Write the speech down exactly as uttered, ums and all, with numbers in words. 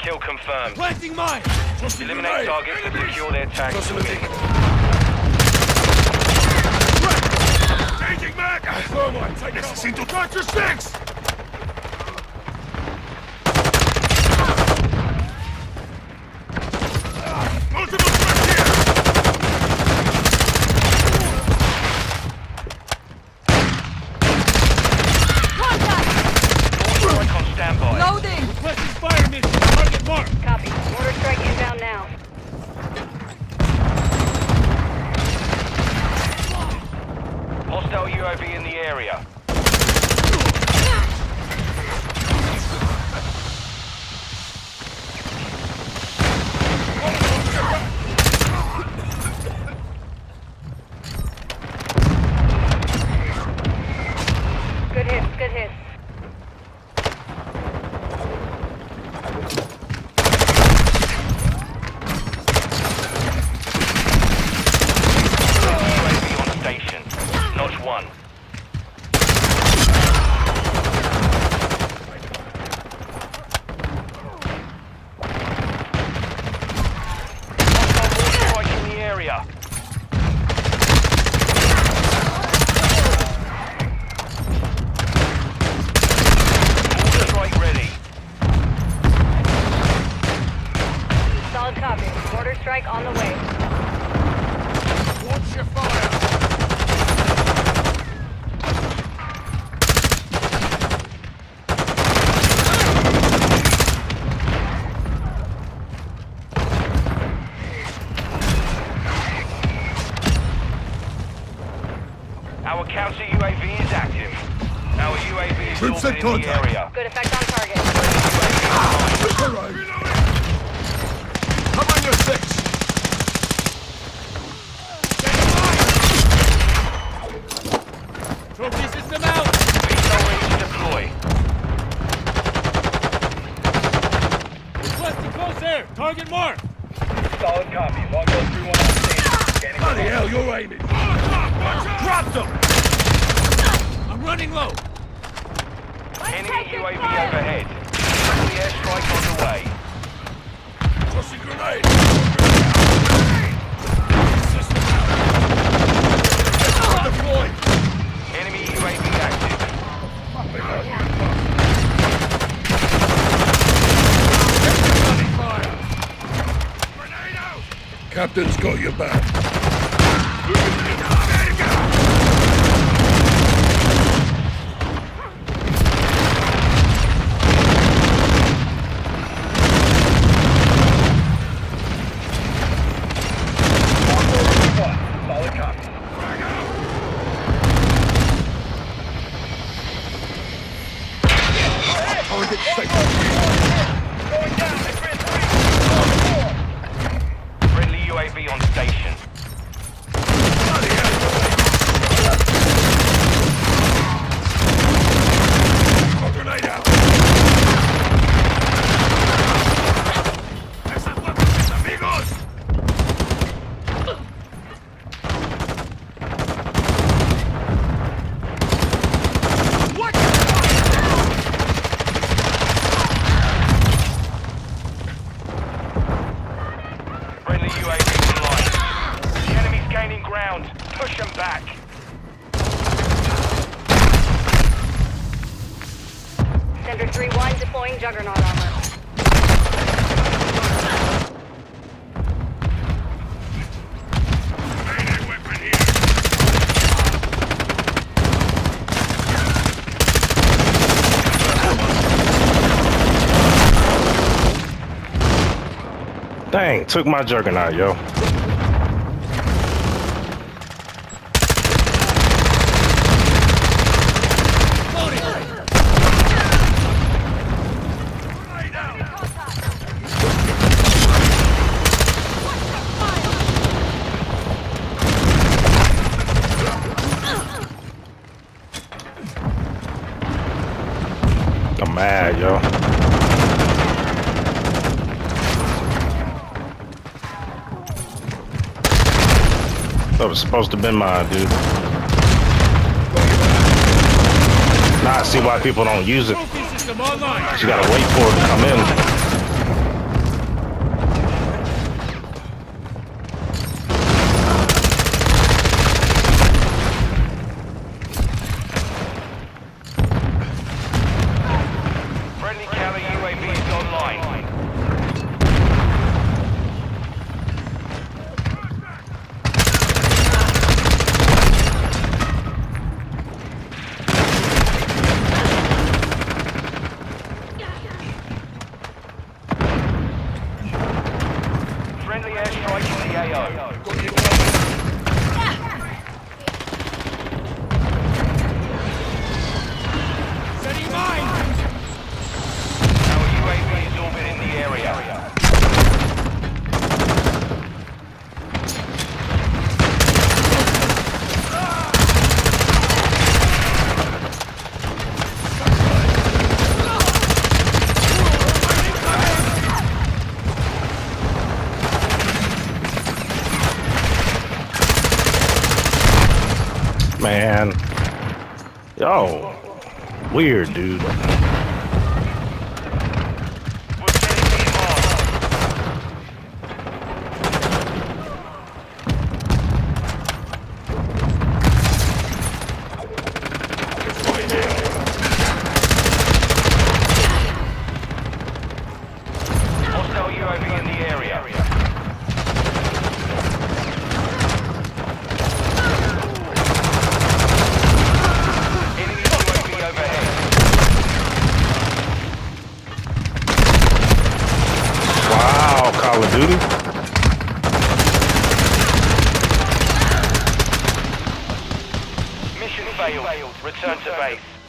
Kill confirmed. Planting mine! Eliminate targets and secure their tags. Changing mag! Thermite, take Necesito Doctor six! Multiple threats here! Contact! Strike on standby. Loading! Requesting fire mission. Target marked. Copy. Mortar strike inbound now. Hostile U A V in the area. Good hits, good hits. U A V on station. Notch one. Hostile mortar strike in the area. Mortar strike ready. Solid copy. Mortar strike on the way. Watch your fire! Our counter U A V is active. Our U A V is Troops orbiting at the contact. area. Good effect on target. Come on your six! Trophy system out! Missile ready to deploy. Requesting close air! Target mark! Solid copy. One goes through one on station. Bloody hell, you're aiming! Drop them! I'm running low! Enemy U A V overhead. Friendly airstrike on the way. Tossing grenade! Deployed! Enemy U A V active. Captain's got your back. Solid copy. Target safe. Going down. Friendly U A V on station. Bloody hell! Grenade out! Esas weapons, amigos! What? Friendly U A V online. The enemy's gaining ground. Push them back. Center three one deploying Juggernaut armor. Grenade weapon here! Dang, took my Juggernaut, yo. I'm mad, yo. That was supposed to be mine, dude. Now I see why people don't use it. Trophy system online! You gotta wait for it to come in. the A O. Setting mine! Our U A V is orbiting the area. Man. Yo. Weird, dude. We're getting the on. Hostile U A V in the area. Enemy U A V overhead. Wow, Call of Duty. Mission failed. Return to base.